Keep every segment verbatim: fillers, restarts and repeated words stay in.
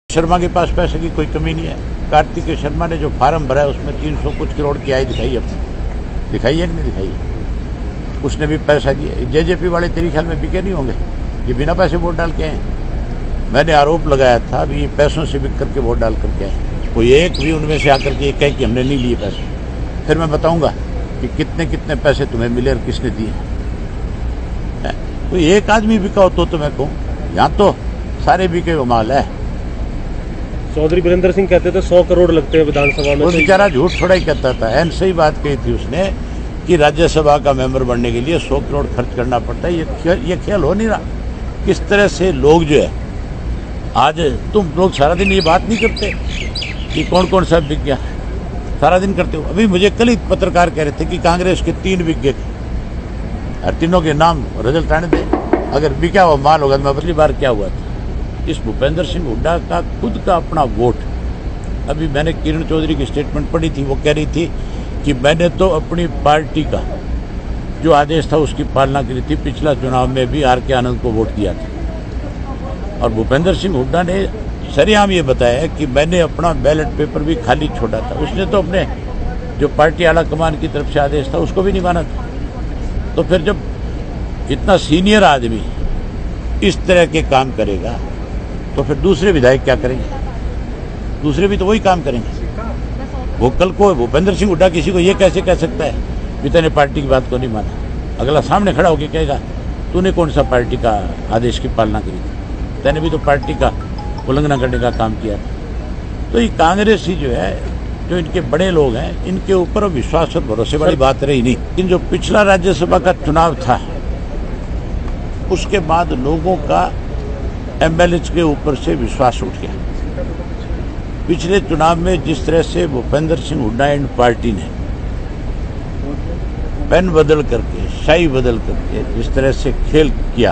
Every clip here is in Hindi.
शर्मा के पास पैसे की कोई कमी नहीं है। कार्तिकेय शर्मा ने जो फार्म भरा है उसमें तीन सौ कुछ करोड़ की आय दिखाई अपनी, दिखाई है कि नहीं दिखाई है? उसने भी पैसा दिया। जेजेपी वाले तेरे ख्याल में बिके नहीं होंगे? ये बिना पैसे वोट डाल के आए। मैंने आरोप लगाया था अभी ये पैसों से बिक करके वोट डाल करके आए। कोई एक भी उनमें से आकर के कहे कि हमने नहीं लिए पैसे, फिर मैं बताऊंगा कि कितने कितने पैसे तुम्हें मिले और किसने दिए। कोई एक आदमी बिका हो तो, तो मैं कहूँ, यहाँ तो सारे बिके हुए माल है। चौधरी वीरेंद्र सिंह कहते थे सौ करोड़ लगते हैं विधानसभा में। वो बेचारा झूठ थोड़ा ही कहता था। एन सही बात कही थी उसने कि राज्यसभा का मेंबर बनने के लिए सौ करोड़ खर्च करना पड़ता है। ये खेल ये खेल हो नहीं रहा। किस तरह से लोग जो है, आज तुम लोग सारा दिन ये बात नहीं करते कि कौन कौन सा बिक गया, सारा दिन करते हो। अभी मुझे कल ही पत्रकार कह रहे थे कि कांग्रेस के तीन बिक गए, तीनों के नाम रिजल्ट आने दे, अगर बिका हुआ माल होगा। मैं पिछली बार क्या हुआ था, इस भूपेंद्र सिंह हुड्डा का खुद का अपना वोट, अभी मैंने किरण चौधरी की स्टेटमेंट पढ़ी थी, वो कह रही थी कि मैंने तो अपनी पार्टी का जो आदेश था उसकी पालना करी थी। पिछला चुनाव में भी आर के आनंद को वोट दिया था। और भूपेंद्र सिंह हुड्डा ने सरेआम ये बताया कि मैंने अपना बैलेट पेपर भी खाली छोड़ा था। उसने तो अपने जो पार्टी आला कमान की तरफ से आदेश था उसको भी नहीं माना था। तो फिर जब इतना सीनियर आदमी इस तरह के काम करेगा तो फिर दूसरे विधायक क्या करेंगे? दूसरे भी तो वही काम करेंगे। वो कल को भूपेंद्र सिंह हुड्डा किसी को ये कैसे कह सकता है कि तूने पार्टी की बात को नहीं माना? अगला सामने खड़ा होकर कहेगा तूने कौन सा पार्टी का आदेश की पालना करी थी, तैने भी तो पार्टी का उल्लंघन करने का काम किया था। तो ये कांग्रेस ही जो है, जो इनके बड़े लोग हैं, इनके ऊपर विश्वास और भरोसे वाली बात रही नहीं। लेकिन जो पिछला राज्यसभा का चुनाव था उसके बाद लोगों का एमएलए के ऊपर से विश्वास उठ गया। पिछले चुनाव में जिस तरह से भूपेंद्र सिंह हुड्डा एंड पार्टी ने पेन बदल करके, शाही बदल करके जिस तरह से खेल किया,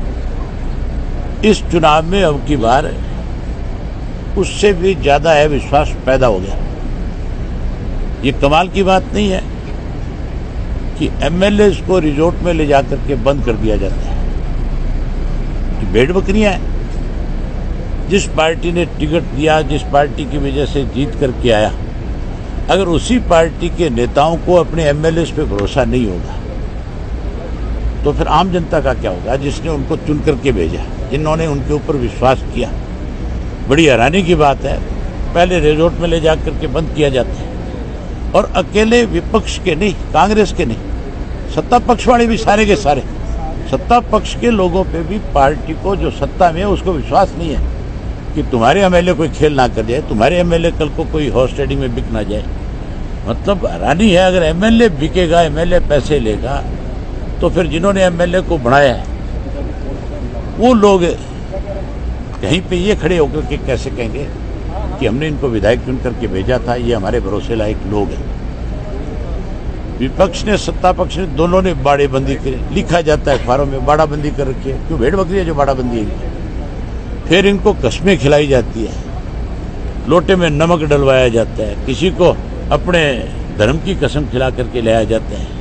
इस चुनाव में अब की बार उससे भी ज्यादा है विश्वास पैदा हो गया। ये कमाल की बात नहीं है कि एमएलए को रिजॉर्ट में ले जाकर के बंद कर दिया जाता है। भेड़ बकरियां हैं। जिस पार्टी ने टिकट दिया, जिस पार्टी की वजह से जीत करके आया, अगर उसी पार्टी के नेताओं को अपने एमएलए पे भरोसा नहीं होगा तो फिर आम जनता का क्या होगा, जिसने उनको चुन करके भेजा, जिन्होंने उनके ऊपर विश्वास किया। बड़ी हैरानी की बात है, पहले रिजॉर्ट में ले जाकर के बंद किया जाता है और अकेले विपक्ष के नहीं, कांग्रेस के नहीं, सत्ता पक्ष वाले भी सारे के सारे, सत्ता पक्ष के लोगों पे भी पार्टी को जो सत्ता में है उसको विश्वास नहीं है कि तुम्हारे एमएलए कोई खेल ना कर जाए, तुम्हारे एमएलए कल को कोई हॉर्स ट्रेडिंग में बिक ना जाए। मतलब हैरानी है, अगर एमएलए बिकेगा, एमएलए पैसे लेगा, तो फिर जिन्होंने एमएलए को बढ़ाया है वो लोग कहीं पे ये खड़े होकर के कैसे कहेंगे कि हमने इनको विधायक चुन करके भेजा था, ये हमारे भरोसे लायक लोग हैं। विपक्ष ने, सत्ता पक्ष ने, दोनों ने बाड़ेबंदी करी। लिखा जाता है अखबारों में बाड़ाबंदी कर रखी है। क्यों? भेड़ बकरी है जो बाड़ाबंदी है। फिर इनको कस्में खिलाई जाती है, लोटे में नमक डलवाया जाता है, किसी को अपने धर्म की कसम खिला करके लाया जाता है।